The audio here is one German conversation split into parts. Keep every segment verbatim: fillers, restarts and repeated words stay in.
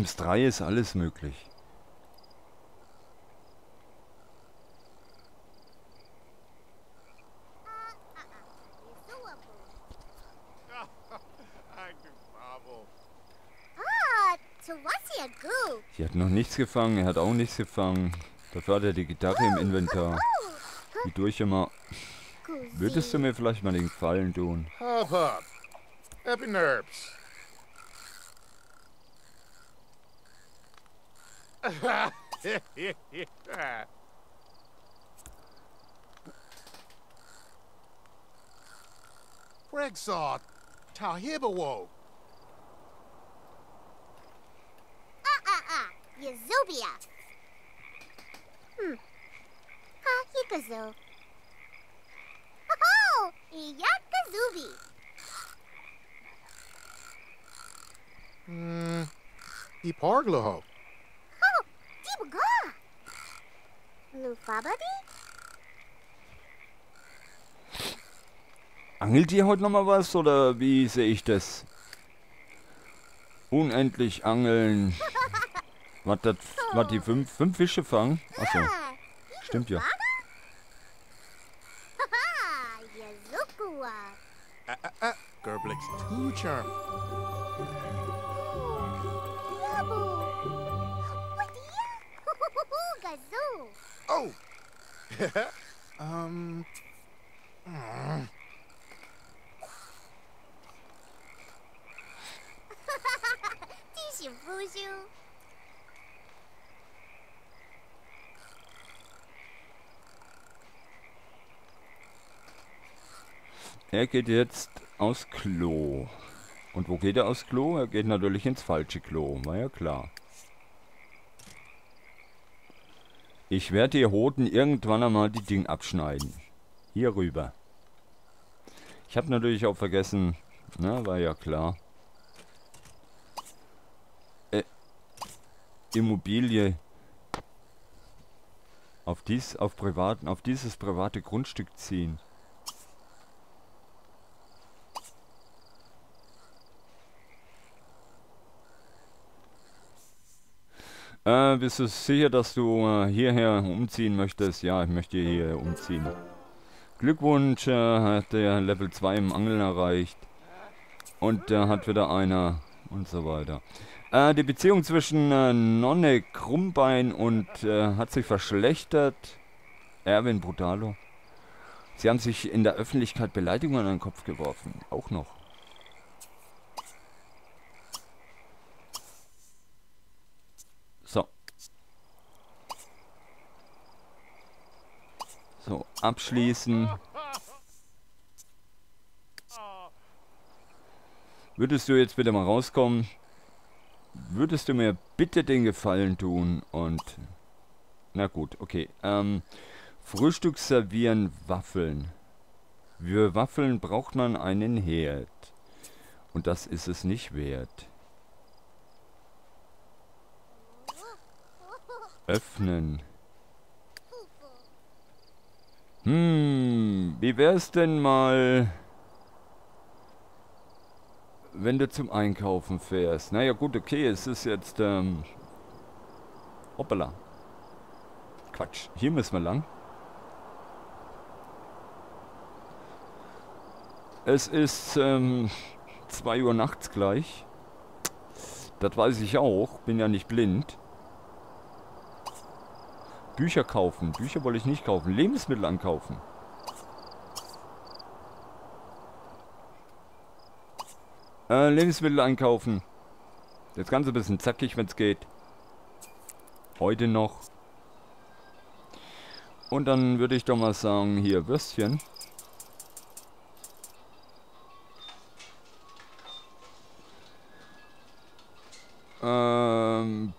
Sims drei ist alles möglich. Sie hat noch nichts gefangen, er hat auch nichts gefangen. Dafür hat er die Gitarre im Inventar. Wie durch immer. Würdest du mir vielleicht mal den Gefallen tun? Hop, hop. Happy nerves. Regsaw, Tahibawo. Yazubia. Hmm. Ha, Hikazu. Oh, Yakazubi. Hmm. Ipargloho. Oh, Dibuga. Lufabadi? Angelt ihr heute nochmal was oder wie sehe ich das? Unendlich angeln. Was das, was die fünf, fünf Fische fangen? Achso, stimmt ja. Uh, uh, uh. Gerblix too charm. Oh. um. mm. Er geht jetzt aufs Klo. Und wo geht er aufs Klo? Er geht natürlich ins falsche Klo, war ja klar. Ich werde die Hoden irgendwann einmal die Ding abschneiden. Hier rüber. Ich habe natürlich auch vergessen, na, war ja klar. Äh, Immobilie auf dies, auf privaten, auf dieses private Grundstück ziehen. Äh, bist du sicher, dass du äh, hierher umziehen möchtest? Ja, ich möchte hier umziehen. Glückwunsch, äh, hat der Level zwei im Angeln erreicht. Und da äh, hat wieder einer und so weiter. Äh, die Beziehung zwischen äh, Nonne Krummbein und äh, hat sich verschlechtert. Erwin Brutalo. Sie haben sich in der Öffentlichkeit Beleidigungen an den Kopf geworfen. Auch noch. So. So, abschließen. Würdest du jetzt bitte mal rauskommen? Würdest du mir bitte den Gefallen tun und... Na gut, okay. Ähm, Frühstück servieren, Waffeln. Für Waffeln braucht man einen Herd. Und das ist es nicht wert. Öffnen. Hm, wie wär's denn mal, wenn du zum Einkaufen fährst? Naja gut, okay, es ist jetzt, ähm... Hoppala. Quatsch, hier müssen wir lang. Es ist, ähm, zwei Uhr nachts gleich. Das weiß ich auch, bin ja nicht blind. Bücher kaufen. Bücher wollte ich nicht kaufen. Lebensmittel ankaufen. Äh, Lebensmittel einkaufen. Das Ganze ein bisschen zackig, wenn es geht. Heute noch. Und dann würde ich doch mal sagen, hier, Würstchen. Ähm...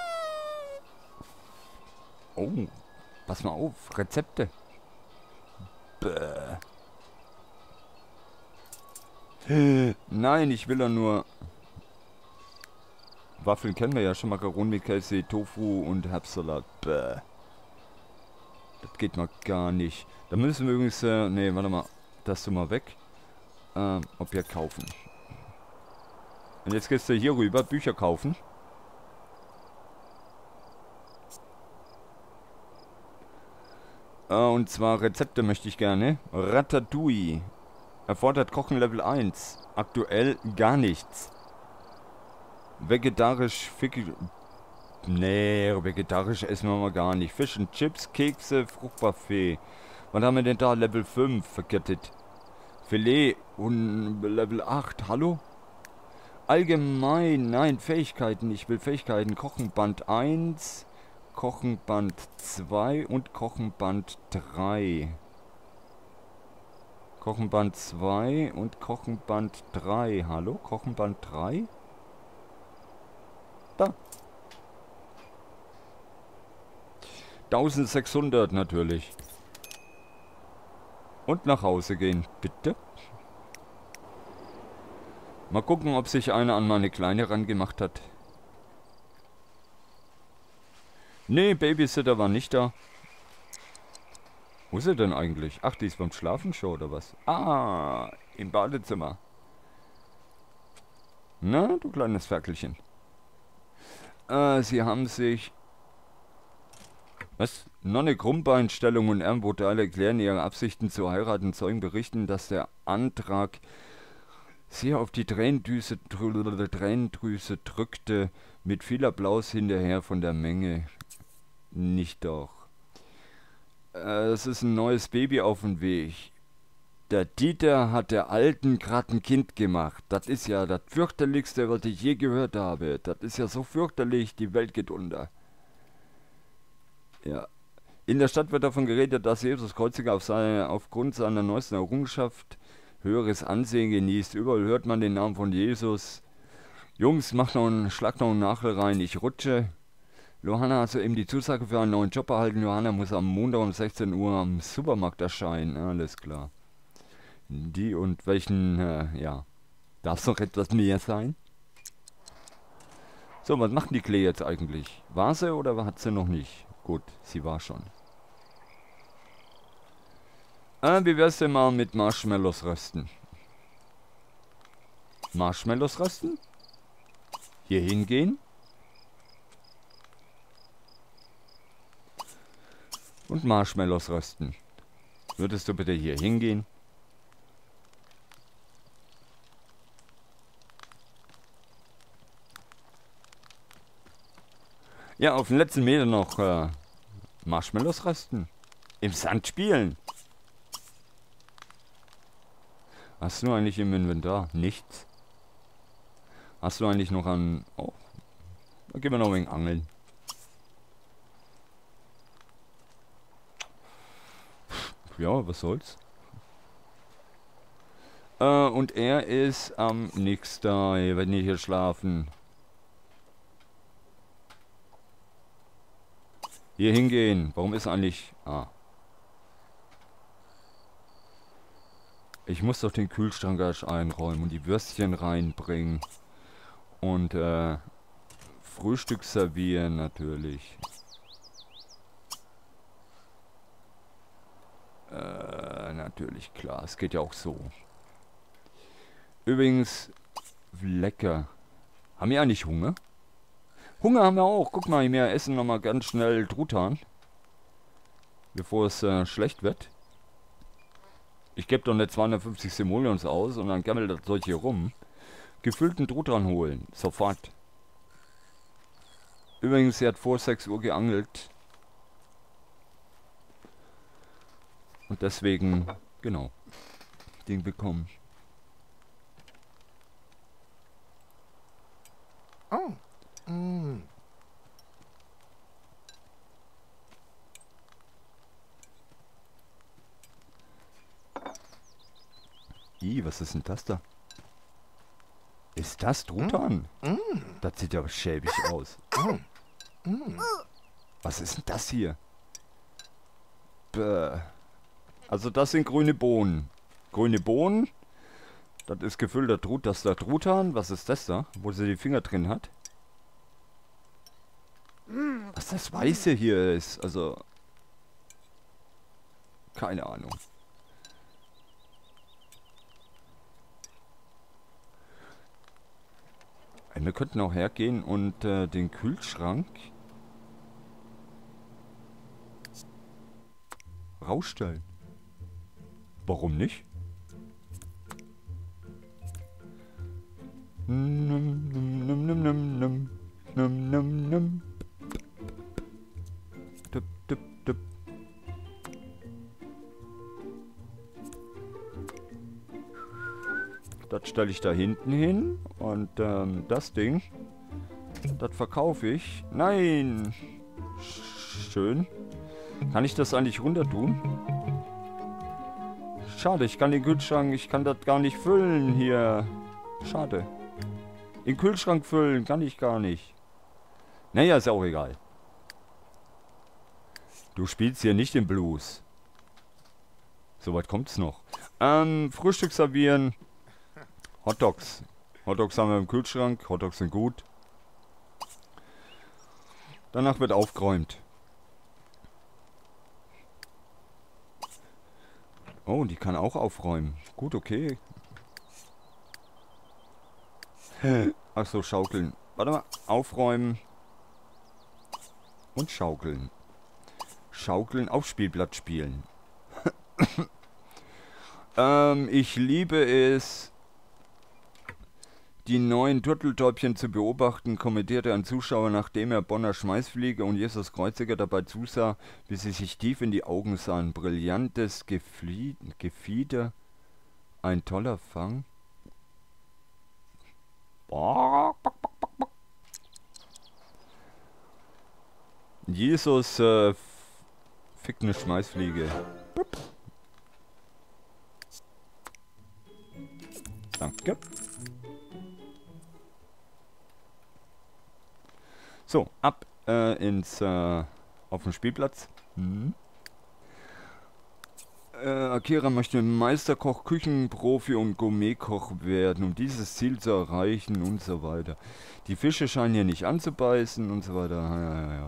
Oh, pass mal auf, Rezepte. Bäh. Nein, ich will ja nur... Waffeln kennen wir ja schon, Macaroni mit Käse, Tofu und Herbstsalat. Bäh. Das geht mal gar nicht. Da müssen wir übrigens... Äh, nee, warte mal. Das du mal weg. Ähm, Objekt kaufen. Und jetzt gehst du hier rüber, Bücher kaufen. Äh, und zwar Rezepte möchte ich gerne. Ratatouille. Erfordert Kochen Level eins. Aktuell gar nichts. Vegetarisch, Fick... Nee, vegetarisch essen wir mal gar nicht. Fisch und Chips, Kekse, Fruchtbuffet. Was haben wir denn da? Level fünf verkettet. Filet und Level acht. Hallo? Allgemein, nein, Fähigkeiten. Ich will Fähigkeiten. Kochenband eins, Kochenband zwei und Kochenband drei. Kochenband zwei und Kochenband drei. Hallo? Kochenband drei? Da. eintausendsechshundert natürlich. Und nach Hause gehen, bitte. Mal gucken, ob sich einer an meine Kleine rangemacht hat. Nee, Babysitter war nicht da. Wo ist sie denn eigentlich? Ach, die ist beim Schlafen schon, oder was? Ah, im Badezimmer. Na, du kleines Ferkelchen. Äh, sie haben sich... Was? Nonne Krummbeinstellung und Ehrenbrutal erklären ihre Absichten zu heiraten. Zeugen berichten, dass der Antrag sie auf die Tränendrüse, Tränendrüse drückte. Mit viel Applaus hinterher von der Menge. Nicht doch. Äh, es ist ein neues Baby auf dem Weg. Der Dieter hat der Alten gerade ein Kind gemacht. Das ist ja das fürchterlichste, was ich je gehört habe. Das ist ja so fürchterlich, die Welt geht unter. Ja. In der Stadt wird davon geredet, dass Jesus Kreuziger auf seine, aufgrund seiner neuesten Errungenschaft höheres Ansehen genießt. Überall hört man den Namen von Jesus. Jungs, macht noch einen, schlag noch einen Nachel rein, ich rutsche. Johanna hat soeben die Zusage für einen neuen Job erhalten. Johanna muss am Montag um sechzehn Uhr am Supermarkt erscheinen. Alles klar. Die und welchen, äh, ja. Darf es noch etwas mehr sein? So, was macht die Klee jetzt eigentlich? War sie oder hat sie noch nicht? Gut, sie war schon. Äh, wie wär's denn mal mit Marshmallows rösten? Marshmallows rösten? Hier hingehen? Und Marshmallows rösten. Würdest du bitte hier hingehen? Ja, auf den letzten Meter noch äh, Marshmallows rösten. Im Sand spielen. Hast du eigentlich im Inventar? Nichts. Hast du eigentlich noch an... Oh, da gehen wir noch ein wenig angeln. Ja, was soll's. Äh, und er ist am ähm, nix da, wenn die hier schlafen. Hier hingehen. Warum ist eigentlich... Ah. Ich muss doch den Kühlschrank erst einräumen und die Würstchen reinbringen. Und äh, Frühstück servieren natürlich. Äh, natürlich, klar. Es geht ja auch so. Übrigens, lecker. Haben wir eigentlich Hunger? Hunger haben wir auch. Guck mal, wir essen nochmal ganz schnell Truthahn. Bevor es äh, schlecht wird. Ich gebe doch nicht zweihundertfünfzig Simoleons aus und dann gammelt das Zeug hier rum. Gefüllten Truthahn holen. Sofort. Übrigens, sie hat vor sechs Uhr geangelt. Und deswegen, genau, Ding bekommen. Oh. Mm. Ih, was ist denn das da? Ist das Truthahn? Mm. Das sieht ja schäbig aus. Mm. Mm. Was ist denn das hier? Bäh. Also das sind grüne Bohnen. Grüne Bohnen. Das ist gefüllter Truthahn. Das ist der Truthahn. Was ist das da? Wo sie die Finger drin hat? Was das Weiße hier ist. Also... Keine Ahnung. Wir könnten auch hergehen und äh, den Kühlschrank Rausstellen. Warum nicht? Num, num, num, num, num, num, num, num, num. Dup, dup, dup. Das stelle ich da hinten hin. Und ähm, das Ding, das verkaufe ich. Nein! Schön. Kann ich das eigentlich runter tun? Schade, ich kann den Kühlschrank, ich kann das gar nicht füllen hier. Schade. Den Kühlschrank füllen kann ich gar nicht. Naja, ist auch egal. Du spielst hier nicht den Blues. Soweit kommt's noch. Ähm, Frühstück servieren. Hotdogs. Hotdogs haben wir im Kühlschrank. Hotdogs sind gut. Danach wird aufgeräumt. Oh, die kann auch aufräumen. Gut, okay. Ach so, schaukeln. Warte mal. Aufräumen. Und schaukeln. Schaukeln auf Spielplatz spielen. ähm, ich liebe es, die neuen Turteltäubchen zu beobachten, kommentierte ein Zuschauer, nachdem er Bonner Schmeißfliege und Jesus Kreuziger dabei zusah, wie sie sich tief in die Augen sahen. Brillantes Geflie Gefieder, ein toller Fang. Jesus äh, fickt eine Schmeißfliege. Danke. So, ab äh, ins äh, auf den Spielplatz. Mhm. Äh, Akira möchte Meisterkoch, Küchenprofi und Gourmetkoch werden, um dieses Ziel zu erreichen und so weiter. Die Fische scheinen hier nicht anzubeißen und so weiter. Ja, ja, ja.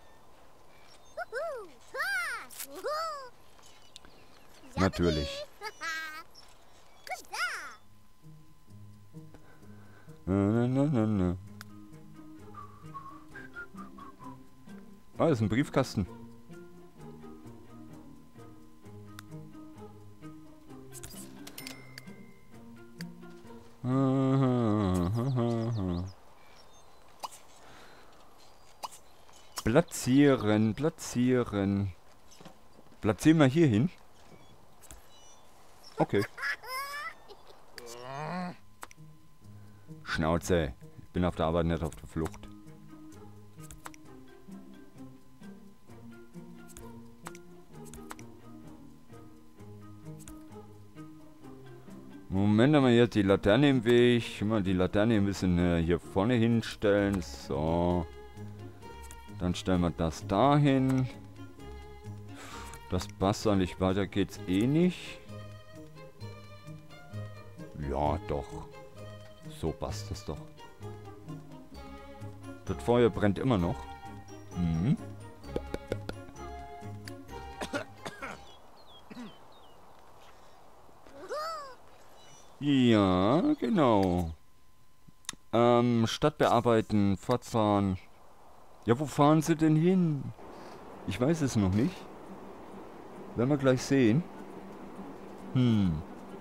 Natürlich. Na, na, na, na. Ah, das ist ein Briefkasten. Platzieren, platzieren. Platzieren wir hier hin. Okay. Schnauze. Ich bin auf der Arbeit, nicht auf der Flucht. Moment, haben wir jetzt die Laterne im Weg. Mal die Laterne müssen wir hier vorne hinstellen. So. Dann stellen wir das dahin. Das passt eigentlich, weiter geht's eh nicht. Ja, doch. So passt es doch. Das Feuer brennt immer noch. Mhm. Ja, genau. Ähm, Stadt bearbeiten, fortfahren. Ja, wo fahren sie denn hin? Ich weiß es noch nicht. Werden wir gleich sehen. Hm.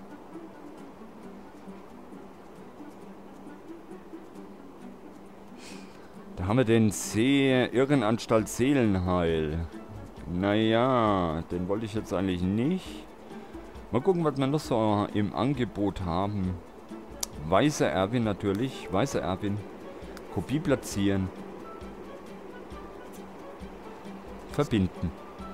Da haben wir den See Irrenanstalt Seelenheil. Naja, den wollte ich jetzt eigentlich nicht. Mal gucken, was wir noch so im Angebot haben. Weißer Erwin natürlich. Weißer Erwin. Kopie platzieren. Verbinden.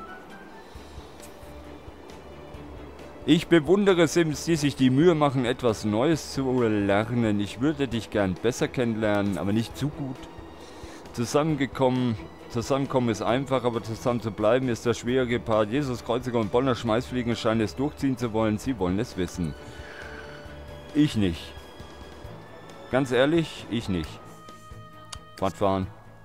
Ich bewundere Sims, die sich die Mühe machen, etwas Neues zu lernen. Ich würde dich gern besser kennenlernen, aber nicht zu gut. Zusammengekommen, zusammenkommen ist einfach, aber zusammen zu bleiben ist der schwierige Part. Jesus Kreuziger und Bonner Schmeißfliegen scheinen es durchziehen zu wollen. Sie wollen es wissen. Ich nicht. Ganz ehrlich, ich nicht. Fortfahren.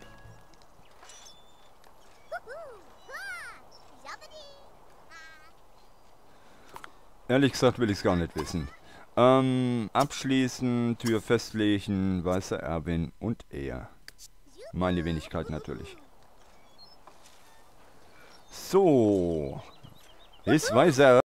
Ehrlich gesagt will ich es gar nicht wissen. Ähm, abschließen, Tür festlegen, weißer Erwin und er. Meine Wenigkeit natürlich. So. Ich weiß ja.